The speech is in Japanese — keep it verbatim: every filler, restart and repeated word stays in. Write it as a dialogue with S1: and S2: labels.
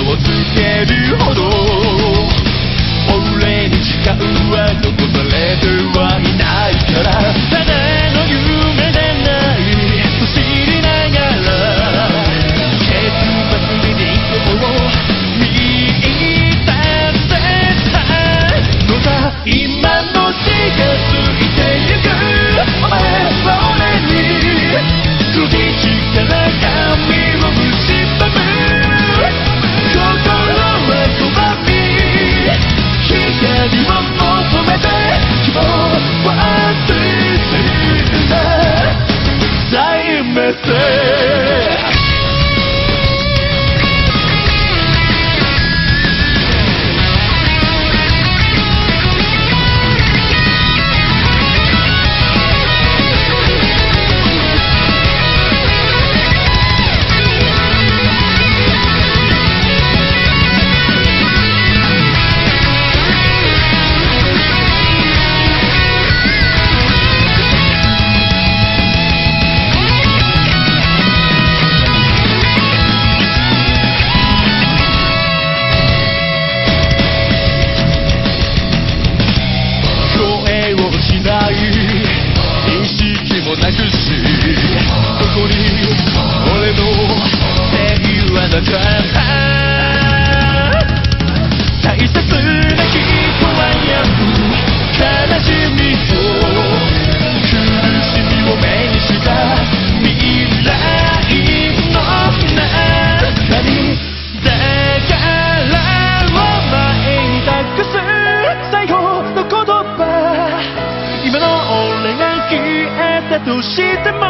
S1: をつけるほど俺に時間は残されてはいないから、ただの夢でないと知りながら結末に理想を見出せたのだ。今も近づいてゆくお前は俺に黒い力髪を蝕む心は拒み光を求めて希望はついてた再メッセージ。意識もなくしここに俺の平和なかった大切な人はやむ悲しみと苦しみを目にした未来の中にだからお前に託す最後の言葉、今の俺が消えたとしても